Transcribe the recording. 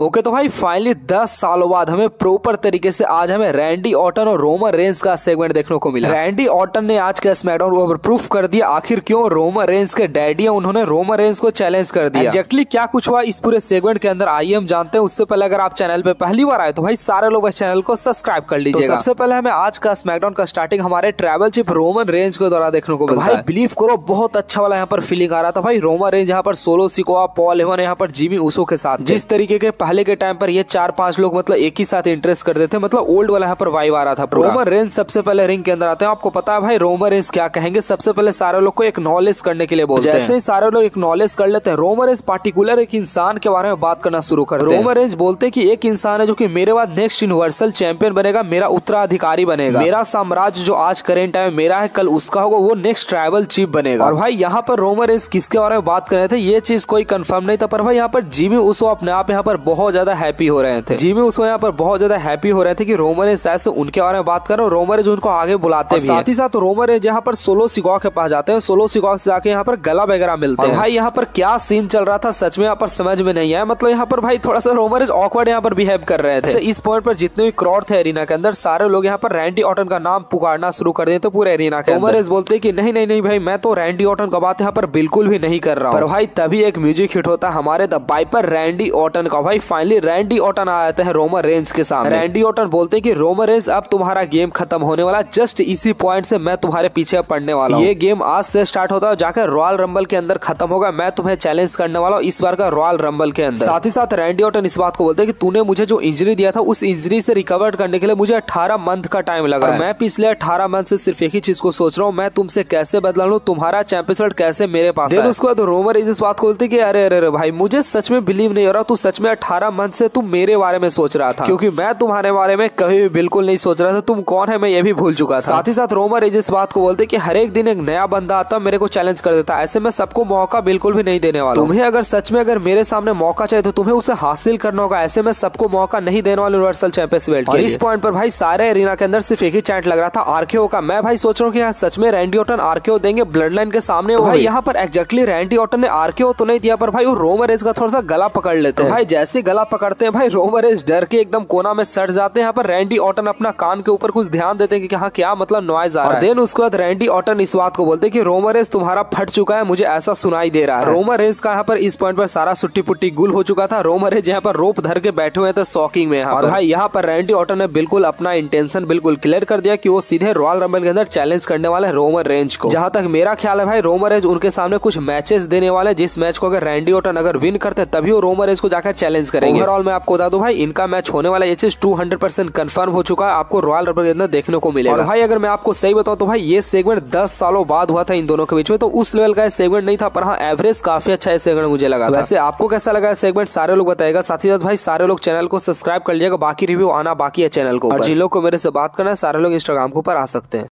Okay तो भाई finally 10 सालों बाद हमें प्रॉपर तरीके से आज हमें रैंडी ऑर्टन और रोमन रेंज का सेगमेंट देखने को मिला। रैंडी ऑर्टन ने आज के स्मैकडाउन ओवर प्रूफ कर दिया आखिर क्यों रोमन रेंज के डैडी है, उन्होंने रोमन रेंज को चैलेंज कर दिया। एग्जैक्टली क्या कुछ हुआ इस पूरे सेगमेंट के अंदर आइए हम जानते हैं। उससे पहले अगर आप चैनल पे पहली बार आए तो भाई सारे लोग इस चैनल को सब्सक्राइब कर लीजिए। तो सबसे पहले हमें आज का स्मैकडाउन का स्टार्टिंग हमारे ट्रैवल चीफ रोमन रेंज के द्वारा देखने को मिला। भाई बिलीव करो बहुत अच्छा वाला यहाँ पर फीलिंग आ रहा था। भाई रोमन रेंज यहाँ पर सोलो सिकोआ, पॉल हेमन, यहाँ पर जिमी ऊसो के साथ जिस तरीके के पहले के टाइम पर ये 4-5 लोग मतलब एक ही साथ इंटरेस्ट करते थे, मतलब ओल्ड वाला यहाँ पर वाइब आ रहा था। रोमन रेंज सबसे पहले रिंग के अंदर आते हैं। आपको पता है भाई रोमन रेंज क्या कहेंगे, सबसे पहले सारे लोग को एक्नॉलेज करने के लिए बोलते हैं। जैसे ही सारे लोग एक्नॉलेज कर लेते हैं, रोमन रेंज पार्टिकुलर एक इंसान के बारे में बात करना शुरू करते हैं। रोमन रेंज बोलते हैं कि एक इंसान है जो कि मेरे बाद नेक्स्ट यूनिवर्सल चैंपियन बनेगा, मेरा उत्तराधिकारी बनेगा, मेरा साम्राज्य जो आज करेंट टाइम मेरा है कल उसका होगा, वो नेक्स्ट ट्राइबल चीफ बनेगा। और भाई यहाँ पर रोमन रेंज किसके बारे में बात कर रहे थे ये चीज कोई कंफर्म नहीं था, पर भाई यहाँ पर जिमी ऊसो अपने आप यहाँ पर बहुत ज्यादा हैप्पी हो रहे थे। जिमी ऊसो यहाँ पर बहुत ज्यादा हैप्पी हो रहे थे कि रोमन रेंज शायद से उनके बारे में बात कर रहे हैं। रोमन रेंज उनको आगे बुलाते हैं। साथ ही साथ रोमन रेंज यहाँ पर सोलो सिकोआ के पास जाते हैं। सोलो सिकोआ से जाके यहाँ पर गला वगैरह मिलते हैं। भाई यहाँ पर क्या सीन चल रहा था सच में यहाँ पर समझ में नहीं आया। मतलब यहाँ पर भाई थोड़ा सा रोमन रेंज ऑकवर्ड यहाँ पर बिहेव कर रहे थे। इस पॉइंट पर जितने भी क्राउड थे एरिना के अंदर सारे लोग यहाँ पर रैंडी ऑर्टन का नाम पुकारना शुरू कर दिए थे पूरे एरिना के। रोमन रेंज बोलते कि नहीं नहीं नहीं भाई मैं तो रैंडी ऑर्टन का बात यहाँ पर बिल्कुल भी नहीं कर रहा हूँ। पर भाई तभी एक म्यूजिक हिट होता है हमारे द वाइपर रैंडी ऑर्टन का। भाई फाइनली रैंडी ऑर्टन आ जाते हैं रोमन रेंज के सामने। रैंडी ऑर्टन बोलते हैं कि रोमन रेंज अब तुम्हारा गेम खत्म होने वाला, जस्ट इसी पॉइंट से मैं तुम्हारे पीछे पड़ने वाला हूँ। ये गेम आज से स्टार्ट होता है जाकर रॉयल रंबल के अंदर खत्म होगा। मैं तुम्हें चैलेंज करने वाला हूँ इस बार का रॉयल रंबल के अंदर। साथ ही साथ रैंडी ऑर्टन इस बात को बोलते हैं कि तूने मुझे जो इंजरी दिया था उस इंजरी से रिकवर करने के लिए मुझे 18 मंथ का टाइम लगा है। मैं पिछले 18 मंथ से सिर्फ एक ही चीज को सोच रहा हूँ, मैं तुमसे कैसे बदला लूं, तुम्हारा चैंपियनशिप कैसे मेरे पास है। उसके बाद रोमन रेंज इस बात को बोलते कि अरे अरे भाई मुझे सच में बिलीव नहीं हो रहा, तू सच में 18 मंथ से तुम मेरे बारे में सोच रहा था, क्योंकि मैं तुम्हारे बारे में कभी भी बिल्कुल नहीं सोच रहा था। तुम कौन है मैं ये भी भूल चुका था। साथ ही साथ रोमन रेंज इस बात को बोलते कि हर एक दिन एक नया बंदा आता मेरे को चैलेंज कर देता, ऐसे में सबको मौका बिल्कुल भी नहीं देने वाला। तुम्हें अगर सच में अगर मेरे सामने मौका चाहिए तो तुम्हें उसे हासिल करना होगा, ऐसे में सबको मौका नहीं देने वाला यूनिवर्सल चैंपियनशिप बेल्ट। और इस पॉइंट पर भाई सारे एरिना के अंदर सिर्फ एक ही चैंट लग रहा था आरकेओ का। मैं भाई सोच रहा हूँ कि सच में रैंडी ऑर्टन आरकेओ देंगे ब्लड लाइन के सामने। भाई यहाँ पर एग्जैक्टली रैंडी ऑर्टन ने आरकेओ तो नहीं दिया, पर भाई वो रोमन रेंज का थोड़ा सा गला पकड़ लेते हैं। भाई जैसे गला पकड़ते हैं भाई रोमन रेंज डर के एकदम कोना में सट जाते हैं। यहाँ पर रैंडी ऑर्टन अपना कान के ऊपर कुछ ध्यान देते हैं कि हाँ क्या मतलब नॉइज आ रहा है। देन उसके बाद रैंडी ऑर्टन इस बात को बोलते हैं कि रोमन रेंज तुम्हारा फट चुका है, मुझे ऐसा सुनाई दे रहा है। रोमन रेंज का यहाँ पर इस पॉइंट पर सारा सुट्टी पुट्टी गुल हो चुका था। रोमन रेंज यहाँ पर रोप धर के बैठे हुए थे शॉकिंग में। और भाई यहाँ पर रैंडी ऑर्टन ने बिल्कुल अपना इंटेंशन बिल्कुल क्लियर कर दिया कि वो सीधे रॉयल रंबल के अंदर चैलेंज करने वाले रोमन रेंज को। जहां तक मेरा ख्याल है भाई रोमन रेंज उनके सामने कुछ मैचेस देने वाले, जिस मैच को अगर रैंडी ऑर्टन अगर विन करते तभी वो रोमन रेंज को जाकर चैलेंज करेंगे। ओवरऑल मैं आपको बता दूं भाई इनका मैच होने वाला ये चीज 200% कंफर्म हो चुका है, आपको रॉयल रंबल के अंदर देखने को मिलेगा। और भाई अगर मैं आपको सही बताऊं तो भाई ये सेगमेंट 10 सालों बाद हुआ था इन दोनों के बीच में, तो उस लेवल का सेगमेंट नहीं था, पर हाँ एवरेज काफी अच्छा है सेगमेंट मुझे लगा। वैसे आपको कैसा लगा सेगमेंट सारे लोग बताएगा। साथ ही साथ भाई सारे लोग चैनल को सब्सक्राइब कर लीजिएगा, बाकी रिव्यू आना बाकी है चैनल को। और जिन लोग को मेरे से बात करना है सारे लोग इंस्टाग्राम के ऊपर आ सकते हैं।